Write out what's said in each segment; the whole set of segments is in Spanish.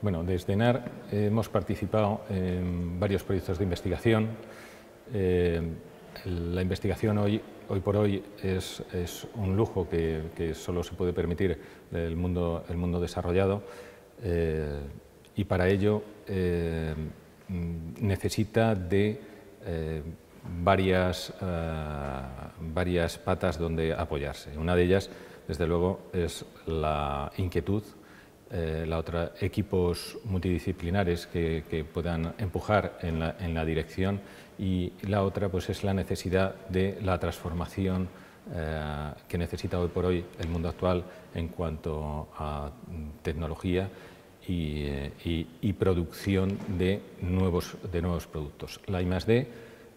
Bueno, desde ENAR hemos participado en varios proyectos de investigación. La investigación hoy por hoy es un lujo que solo se puede permitir el mundo desarrollado, y para ello necesita de varias patas donde apoyarse. Una de ellas, desde luego, es la inquietud. La otra, equipos multidisciplinares que puedan empujar en la dirección, y la otra pues es la necesidad de la transformación que necesita hoy por hoy el mundo actual en cuanto a tecnología y producción de nuevos productos. La I+D,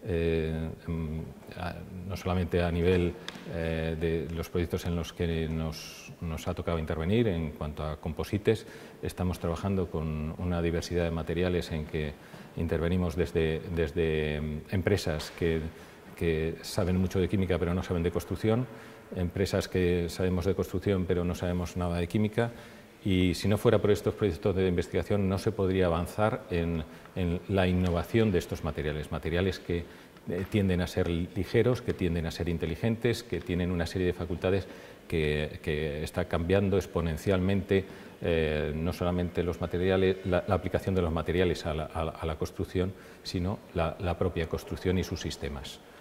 no solamente a nivel de los proyectos en los que nos ha tocado intervenir en cuanto a composites, estamos trabajando con una diversidad de materiales en que intervenimos desde empresas que saben mucho de química pero no saben de construcción, empresas que sabemos de construcción pero no sabemos nada de química. Y si no fuera por estos proyectos de investigación no se podría avanzar en la innovación de estos materiales que tienden a ser ligeros, que tienden a ser inteligentes, que tienen una serie de facultades que está cambiando exponencialmente no solamente los materiales, la aplicación de los materiales a la construcción, sino la propia construcción y sus sistemas.